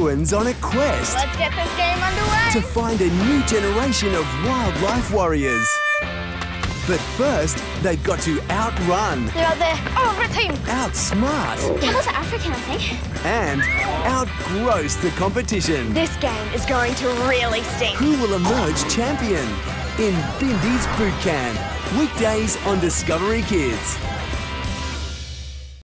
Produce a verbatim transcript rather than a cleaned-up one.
Irwins on a quest. Let's get this game underway. To find a new generation of wildlife warriors. But first, they've got to outrun. They're out there. Oh, red team. Outsmart. Camels are African, I think. And outgross the competition. This game is going to really stink. Who will emerge champion in Bindi's Bootcamp? Weekdays on Discovery Kids.